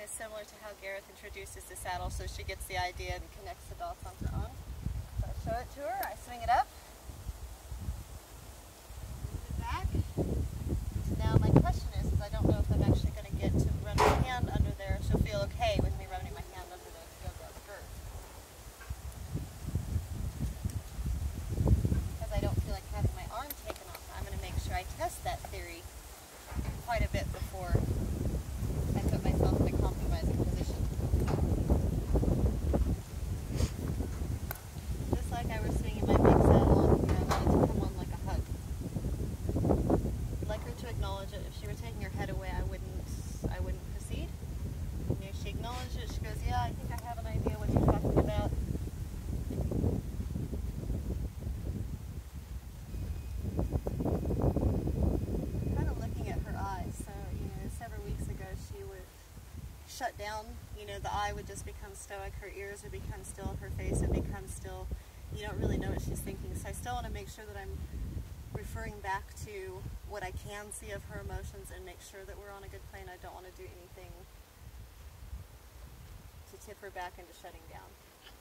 is similar to how Gareth introduces the saddle, so she gets the idea and connects the dots on her own. So I show it to her, I swing it up, move it back. So now my question is I don't know if I'm actually going to get to run my hand under there. She'll feel okay with me running my hand under the go-go skirt. Because I don't feel like having my arm taken off. I'm going to make sure I test that theory quite a bit before I put myself in a compromising position. Just like I was swinging my big saddle on here, I wanted to come on like a hug. I'd like her to acknowledge it. If she were taking her head away, I wouldn't proceed. You know, she acknowledged it. She goes, "Yeah, I think I have an idea what you're talking about." Shut down, you know, the eye would just become stoic, her ears would become still, her face would become still. You don't really know what she's thinking. So I still want to make sure that I'm referring back to what I can see of her emotions and make sure that we're on a good plane. I don't want to do anything to tip her back into shutting down.